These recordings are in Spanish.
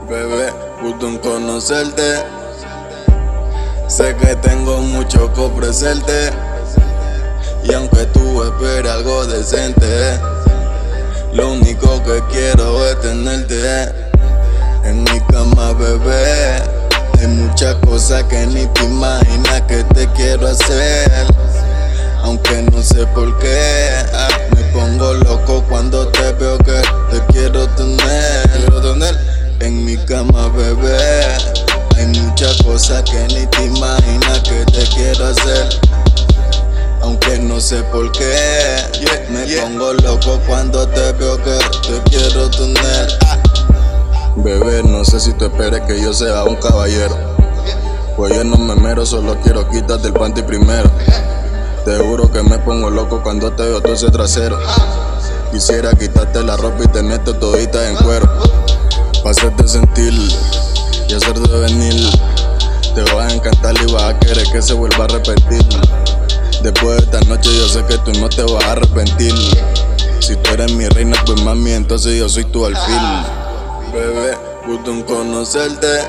Bebé, gusto en conocerte. Sé que tengo mucho que ofrecerte, y aunque tú esperes algo decente, lo único que quiero es tenerte en mi cama, bebé. Hay muchas cosas que ni te imaginas que te quiero hacer, aunque no sé por qué. Me pongo loco cuando te veo, que te quiero tener en mi cama, bebé. Hay muchas cosas que ni te imaginas que te quiero hacer, aunque no sé por qué. Me pongo loco cuando te veo, que te quiero tener. Bebé, no sé si tú esperes que yo sea un caballero, pues yo no me mero, solo quiero quitarte el panty primero. Te juro que me pongo loco cuando te veo todo ese trasero. Quisiera quitarte la ropa y tenerte todita en cuero, pa' hacerte sentir y hacerte venir. Te vas a encantar y vas a querer que se vuelva a repetir. Después de esta noche yo sé que tú no te vas a arrepentir. Si tú eres mi reina, pues mami, entonces yo soy tu alfil. Bebé, gusto en conocerte.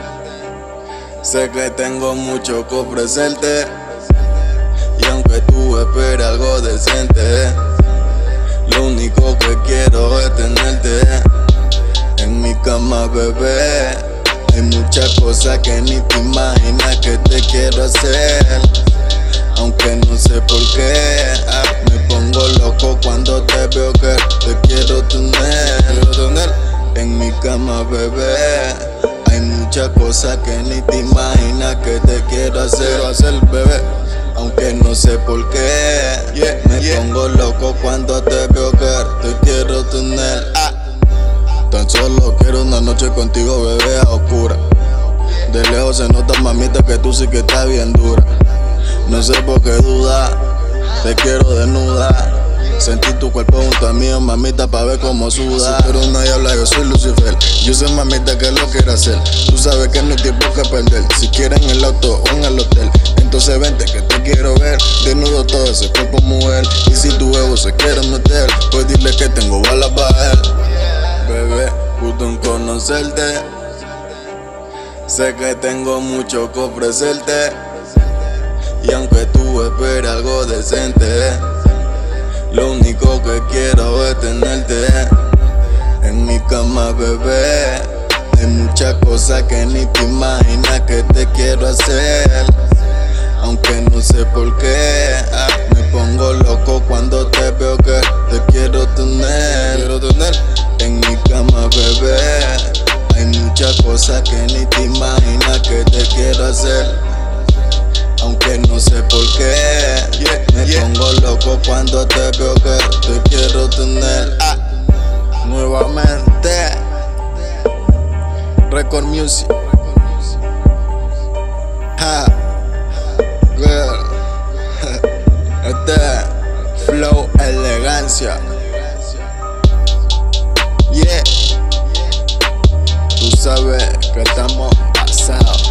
Sé que tengo mucho que ofrecerte, y aunque tú esperes algo decente, lo único que quiero es tenerte en mi cama, bebé. Hay muchas cosas que ni te imaginas que te quiero hacer, aunque no sé por qué. Me pongo loco cuando te veo, que te quiero tener en mi cama, bebé. Hay muchas cosas que ni te imaginas que te quiero hacer, bebé, aunque no sé por qué. Me pongo loco cuando te veo, que te quiero tener. Tan solo quiero una noche contigo, bebé, a oscura. De lejos se nota, mamita, que tú sí que estás bien dura. No sé por qué duda, te quiero desnuda. Sentí tu cuerpo junto a mío, mamita, pa' ver cómo suda. Si tú eres una diabla, yo soy Lucifer. Yo sé, mamita, que lo quiero hacer. Tú sabes que no hay tiempo que perder. Si quieres en el auto o en el hotel, entonces vente que te quiero ver. Desnudo todo ese cuerpo, mujer. Y si tu ego se quiere meter, pues dile que tengo balas para él. Bebé, gusto en conocerte. Sé que tengo mucho que ofrecerte, y aunque tú esperes algo decente, lo único que quiero es tenerte en mi cama, bebé. Hay muchas cosas que ni te imaginas que te quiero hacer, aunque no sé por qué. Me pongo loco cuando te veo, que te quiero tener en mi cama, bebé. Hay muchas cosas que ni te imaginas que te quiero hacer, aunque no sé por qué. Me pongo loco cuando te veo, que te quiero tener. Nuevamente, Record Music. Girl. Flow, elegancia. Tú sabes que estamos pasados.